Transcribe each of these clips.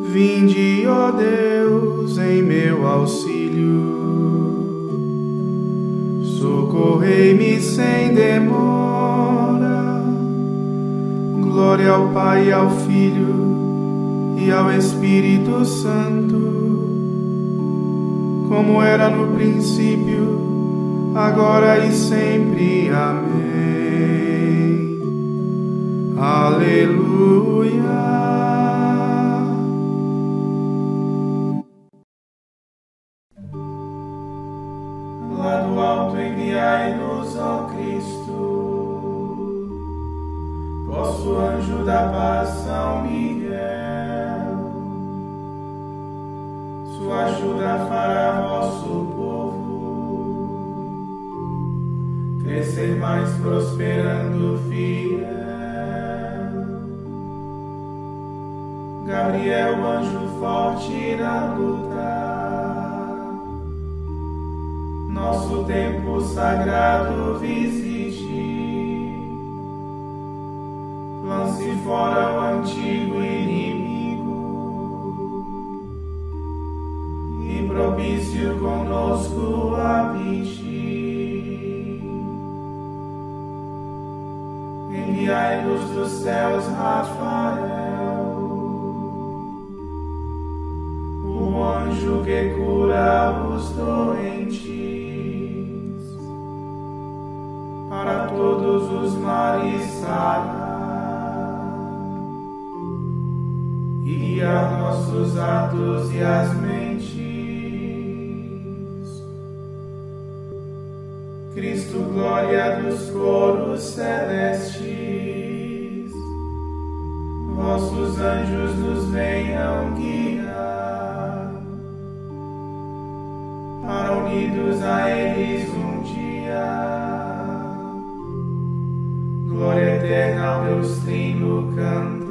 Vinde, ó Deus, em meu auxílio, socorrei-me sem demora. Glória ao Pai, ao Filho e ao Espírito Santo, como era no princípio, agora e sempre. Amém. Aleluia. Lá do alto enviai-nos, ó Cristo, vosso anjo da paz, São Miguel. Sua ajuda fará vosso povo crescer mais, prosperando fiel. Gabriel, anjo forte na luta, nosso tempo sagrado visite. Lance fora o antigo inimigo e propício conosco habite. Enviai-nos dos céus Rafael, o anjo que cura os doentes, para todos os males sarar, e guiar nossos atos e as mentes. Cristo, glória dos coros celestes, vossos anjos nos venham guiar, para unidos a eles um dia, glória eterna ao Deus Trino cantar.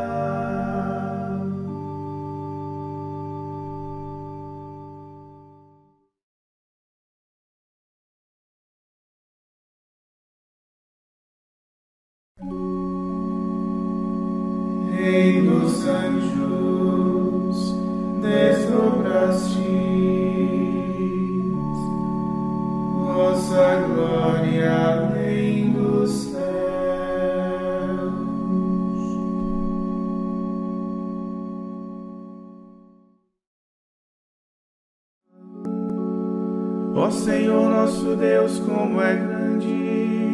Rei dos anjos, desdobrastes vossa glória além dos céus. Ó Senhor nosso Deus, como é grande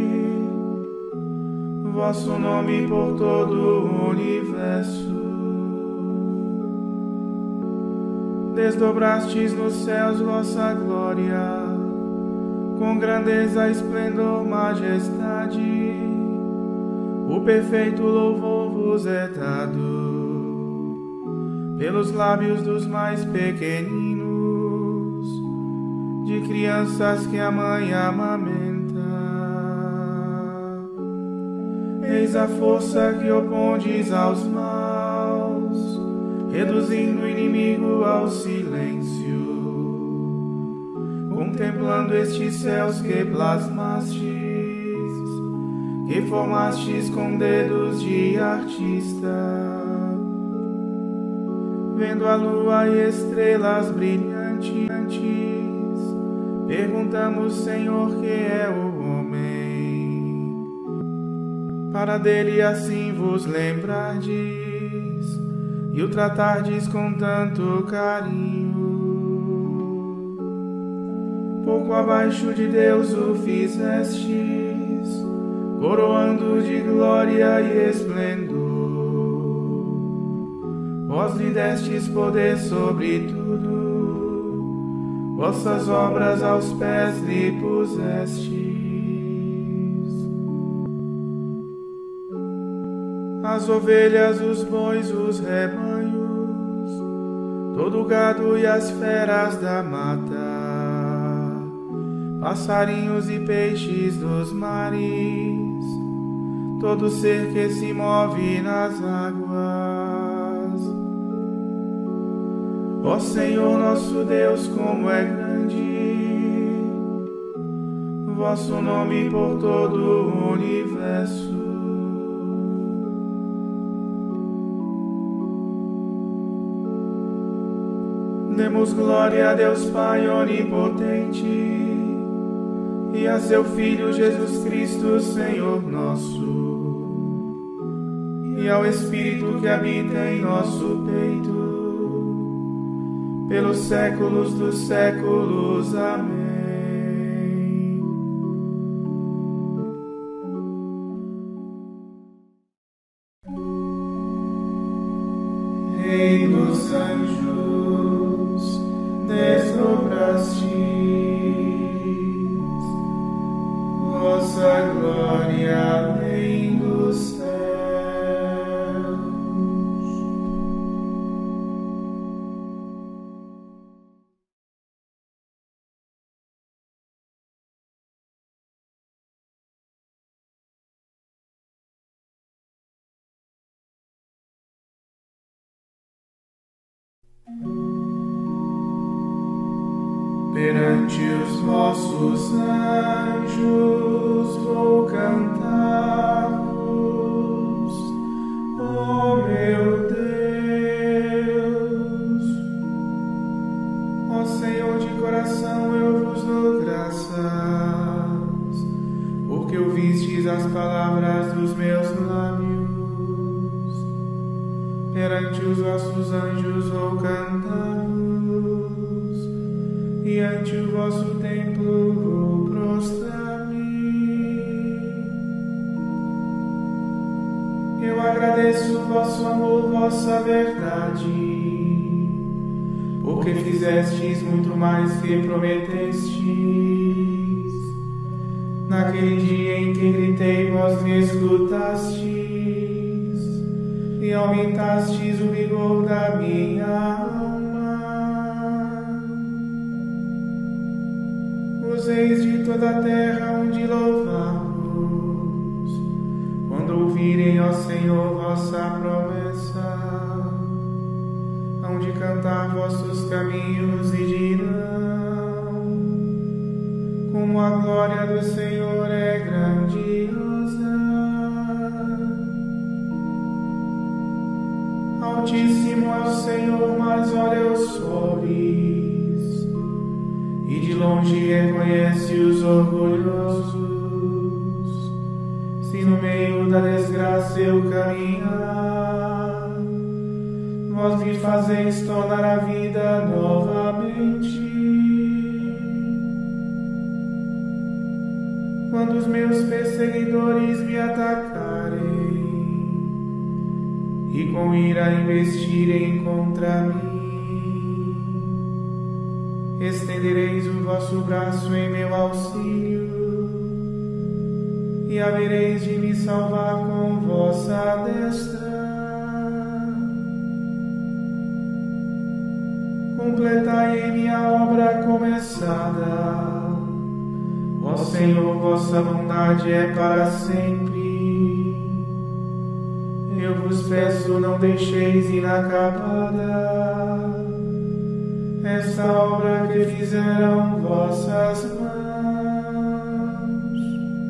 vosso nome por todo o universo. Desdobrastes nos céus vossa glória, com grandeza, esplendor, majestade. O perfeito louvor vos é dado pelos lábios dos mais pequeninos, de crianças que a mãe amamenta. Eis a força que opondes aos maus, reduzindo o inimigo ao silêncio. Contemplando estes céus que plasmastes, que formastes com dedos de artista, vendo a lua e estrelas brilhantes, perguntamos, Senhor, que é o homem, para dele assim vos lembrardes e o tratardes com tanto carinho. Pouco abaixo de Deus o fizestes, coroando de glória e esplendor. Vós lhe destes poder sobre tudo, vossas obras aos pés lhe pusestes. As ovelhas, os bois, os rebanhos, todo o gado e as feras da mata, passarinhos e peixes dos mares, todo ser que se move nas águas. Ó Senhor nosso Deus, como é grande vosso nome por todo o universo. Demos glória a Deus Pai onipotente e a seu Filho Jesus Cristo, Senhor nosso, e ao Espírito que habita em nosso peito, pelos séculos dos séculos. Amém. Rei dos anjos, desdobrastes vossa glória além dos céus. Perante os vossos anjos vou cantar-vos, ó meu Deus. Ó Senhor, de coração eu vos dou graças, porque ouvistes as palavras dos meus lábios. Perante os vossos anjos vou cantar-vos, e ante o vosso templo vou prostrar-me. Eu agradeço o vosso amor, vossa verdade, porque fizestes muito mais que prometestes. Naquele dia em que gritei, vós me escutastes e aumentastes o vigor da minha alma. Os reis de toda a terra hão de louvar-vos, quando ouvirem, ó Senhor, vossa promessa. Hão de cantar vossos caminhos e dirão: como a glória do Senhor é grandiosa. Altíssimo é o Senhor, mas olha os pobres, e de longe reconhece os orgulhosos. Se no meio da desgraça eu caminhar, vós me fazeis tornar a vida novamente. Quando os meus perseguidores me atacarem e com ira investirem contra mim, estendereis o vosso braço em meu auxílio e havereis de me salvar com vossa destra. Completai em minha obra começada, ó Senhor, vossa bondade é para sempre. Eu vos peço, não deixeis inacabada essa obra que fizeram vossas mãos.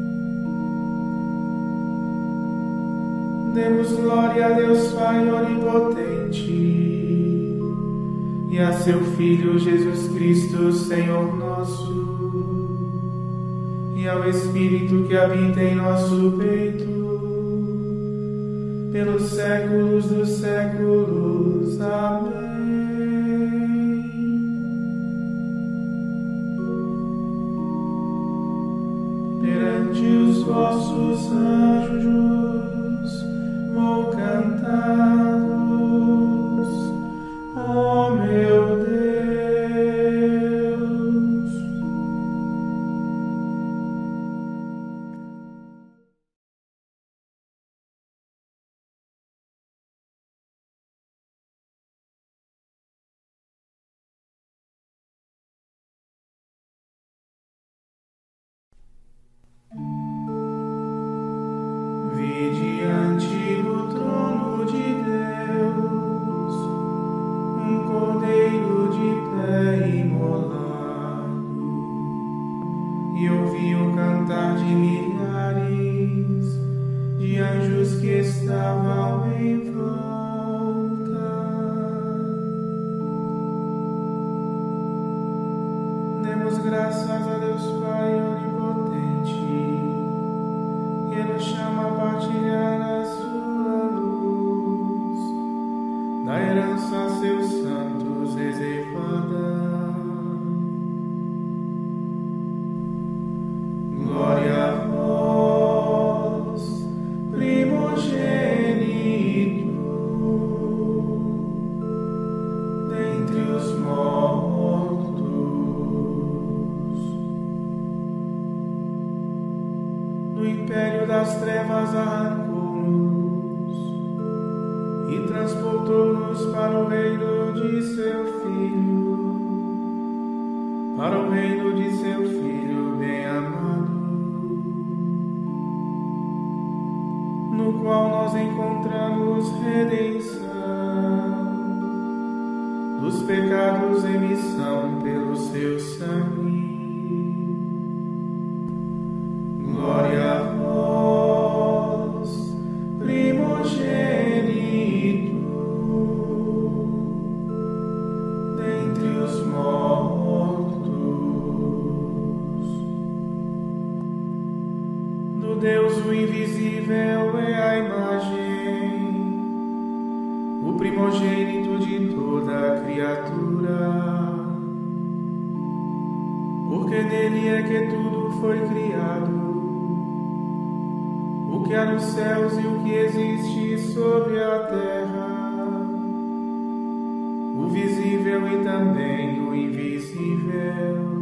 Demos glória a Deus Pai onipotente e a seu Filho Jesus Cristo, Senhor nosso, e ao Espírito que habita em nosso peito, pelos séculos dos séculos. Amém. Perante os vossos anjos vou cantar-vos, ó meu Deus. Vi diante do trono de Deus um cordeiro de pé imolado, e ouvi o cantar de milhares de anjos que estavam em volta. Damos graças a Deus Pai onipotente, que nos chama a partilhar a sua luz, da herança a seus santos reservada. Glória a vós, primogênito dentre os mortos. Do império das trevas arrancou-nos e transportou-nos para o reino de seu Filho, para o reino de seu Filho bem-amado, no qual nós encontramos redenção dos pecados, remissão pelo seu sangue. Glória a vós, primogênito dentre os mortos. Do Deus o invisível é a imagem, o primogênito de toda a criatura, porque nele é que tudo foi criado, o que há nos céus e o que existe sobre a terra, o visível e também o invisível.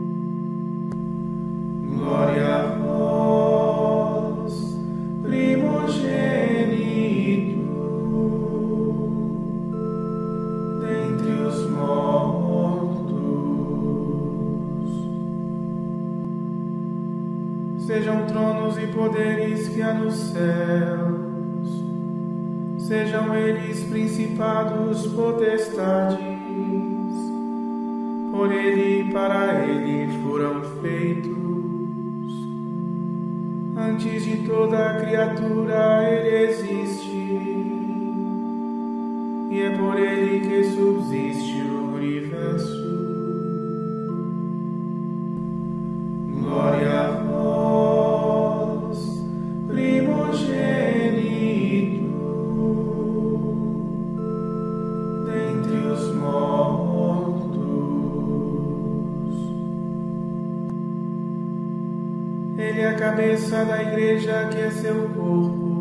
Glória a vós, primogênito dentre os mortos. Sejam tronos e poderes que há nos céus, sejam eles principados, potestades, por ele e para ele foram feitos. Antes de toda a criatura ele existe, e é por ele que subsiste o universo. Glória a vós, primogênito dentre os mortos. Ele é a cabeça da igreja, que é seu corpo.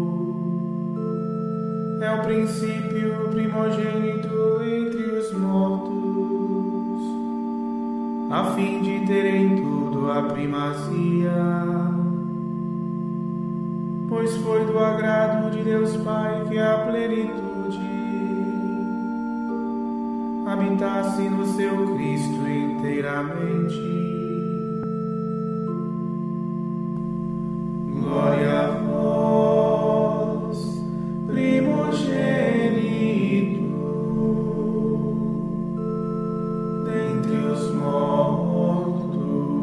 É o princípio primogênito entre os mortos, a fim de ter em tudo a primazia. Pois foi do agrado de Deus Pai que a plenitude habitasse no seu Cristo inteiramente. Glória a vós, primogênito dentre os mortos.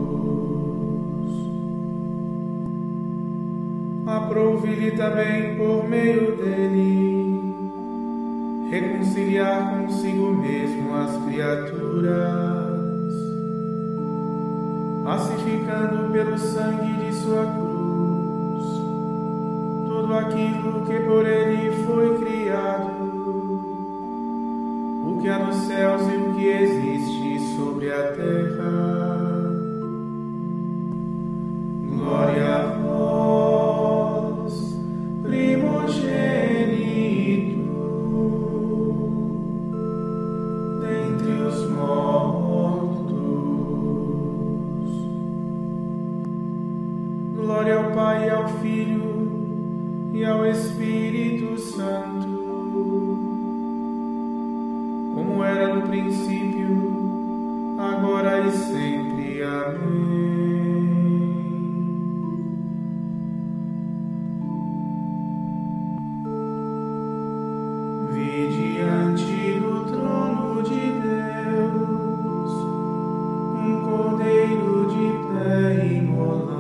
Aprouve-lhe também por meio dele reconciliar consigo mesmo as criaturas, pacificando pelo sangue de sua cruz tudo aquilo que por ele foi criado, o que há nos céus e o que existe sobre a terra. Glória a vós, primogênito dentre os mortos. Glória ao Pai e ao Filho e ao Espírito Santo, como era no princípio, agora e sempre. Amém. Vi diante do trono de Deus um cordeiro de pé imolado,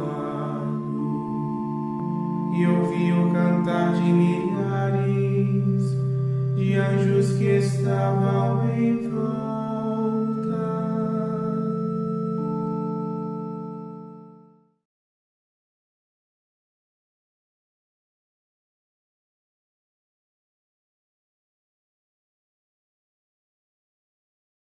e ouvi o cantar de milhares de anjos que estavam em volta,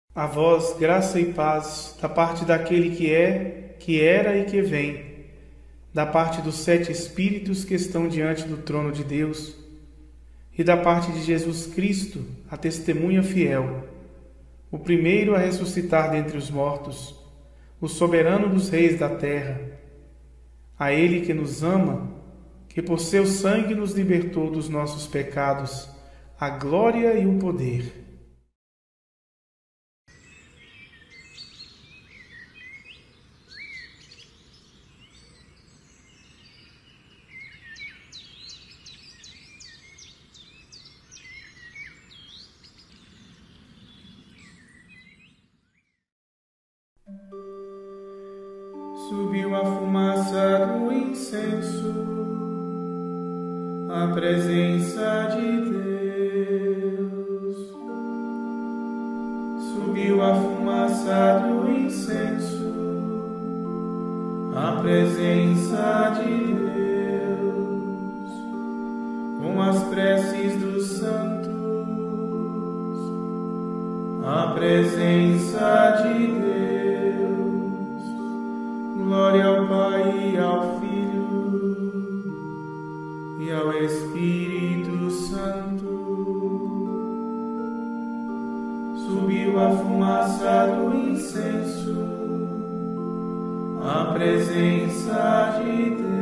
A vós, graça e paz, da parte daquele que é, que era e que vem, da parte dos 7 Espíritos que estão diante do trono de Deus, e da parte de Jesus Cristo, a testemunha fiel, o primeiro a ressuscitar dentre os mortos, o soberano dos reis da terra, a Ele que nos ama, que por seu sangue nos libertou dos nossos pecados, a glória e o poder. Subiu a fumaça do incenso, a presença de Deus. Subiu a fumaça do incenso, a presença de Deus, com as preces dos santos, a presença de Deus. Glória ao Pai e ao Filho e ao Espírito Santo. Subiu a fumaça do incenso, a presença de Deus.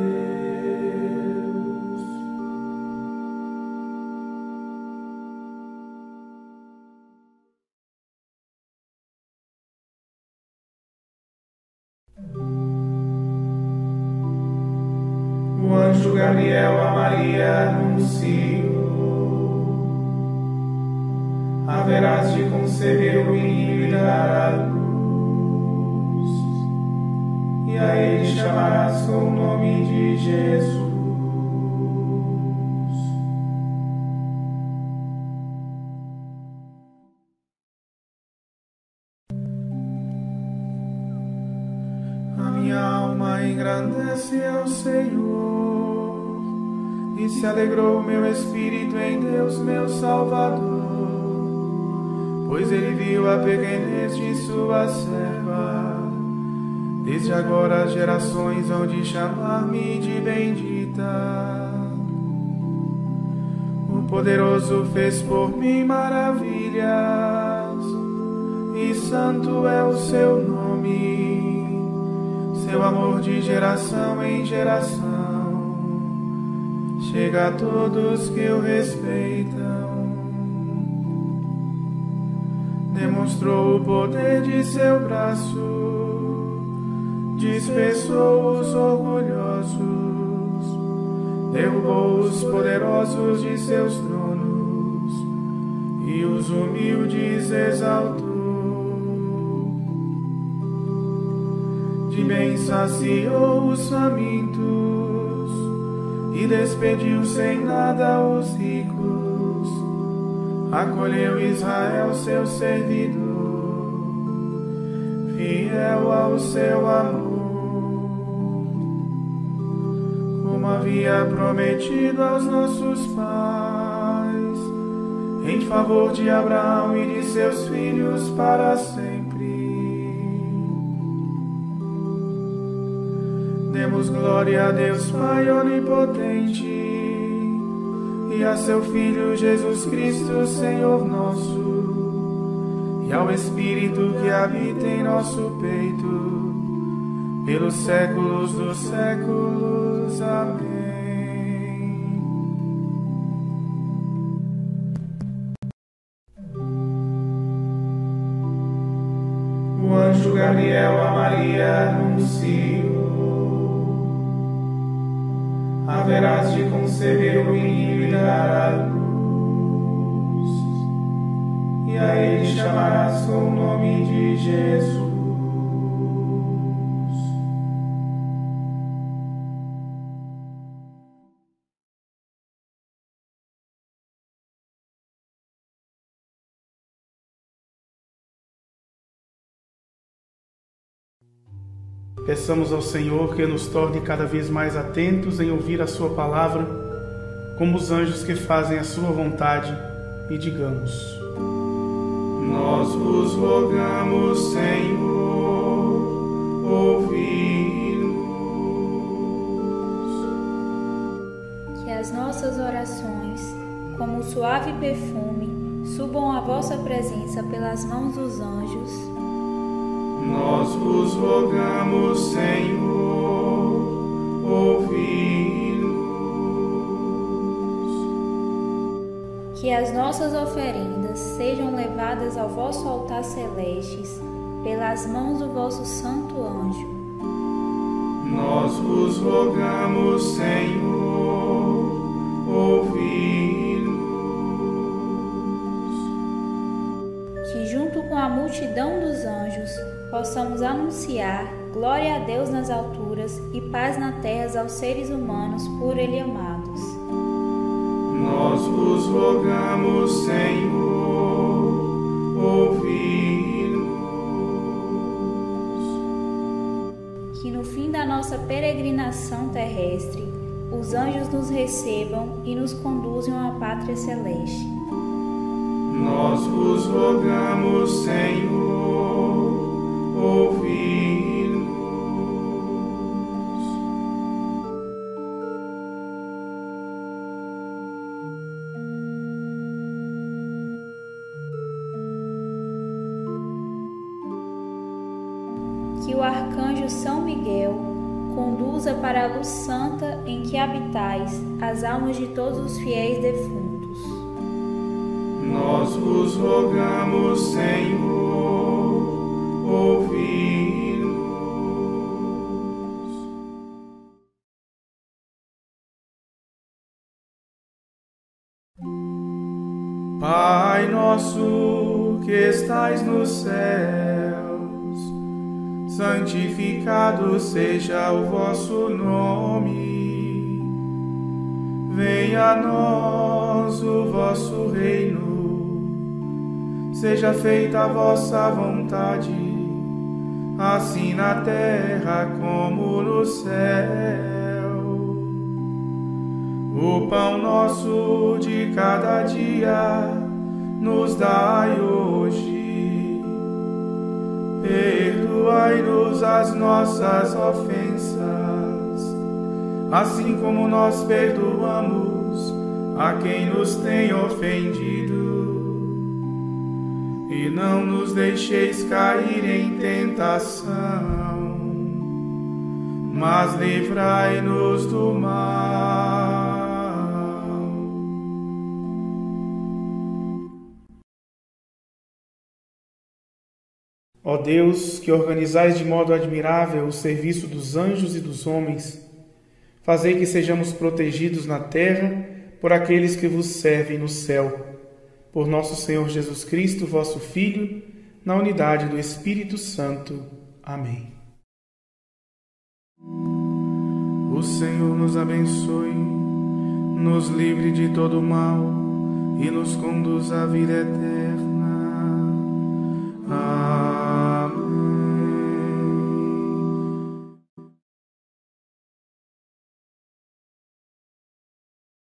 O anjo Gabriel a Maria anunciou: haverás de conceber o menino e dar à luz, e a ele chamarás com o nome de Jesus. A minha alma engrandece ao Senhor, e se alegrou o meu espírito em Deus, meu Salvador, pois ele viu a pequenez de sua serva. Desde agora as gerações hão de chamar-me de bendita. O poderoso fez por mim maravilhas, e santo é o seu nome. Seu amor de geração em geração chega a todos que o respeitam. Demonstrou o poder de seu braço, dispersou os orgulhosos, derrubou os poderosos de seus tronos e os humildes exaltou. De bem saciou os famintos e despediu sem nada os ricos. Acolheu Israel, seu servidor, fiel ao seu amor, como havia prometido aos nossos pais, em favor de Abraão e de seus filhos para sempre. Demos glória a Deus Pai onipotente e a seu Filho Jesus Cristo, Senhor nosso, e ao Espírito que habita em nosso peito, pelos séculos dos séculos. Amém. O anjo Gabriel a Maria anunciou: haverás de conceber o menino e dar à luz, e a ele chamarás com o nome de Jesus. Peçamos ao Senhor que nos torne cada vez mais atentos em ouvir a sua palavra, como os anjos que fazem a sua vontade, e digamos: Nós vos rogamos, Senhor, ouvi-nos. Que as nossas orações, como suave perfume, subam à vossa presença pelas mãos dos anjos. Nós vos rogamos, Senhor, ouvi-nos. Que as nossas oferendas sejam levadas ao vosso altar celestes pelas mãos do vosso santo anjo. Nós vos rogamos, Senhor, ouvi-nos. Que junto com a multidão dos anjos possamos anunciar glória a Deus nas alturas e paz na terra aos seres humanos por Ele amados. Nós vos rogamos, Senhor, ouvi-nos. Que no fim da nossa peregrinação terrestre, os anjos nos recebam e nos conduzam à pátria celeste. Nós vos rogamos, Senhor, ouvi-nos. Que o arcanjo São Miguel conduza para a luz santa em que habitais as almas de todos os fiéis defuntos. Nós vos rogamos, Senhor, ouvi-nos. Pai nosso que estais nos céus, santificado seja o vosso nome. Venha a nós o vosso reino. Seja feita a vossa vontade, assim na terra como no céu. O pão nosso de cada dia nos dai hoje. Perdoai-nos as nossas ofensas, assim como nós perdoamos a quem nos tem ofendido. E não nos deixeis cair em tentação, mas livrai-nos do mal. Ó Deus, que organizais de modo admirável o serviço dos anjos e dos homens, fazei que sejamos protegidos na terra por aqueles que vos servem no céu. Por nosso Senhor Jesus Cristo, vosso Filho, na unidade do Espírito Santo. Amém. O Senhor nos abençoe, nos livre de todo mal e nos conduz à vida eterna.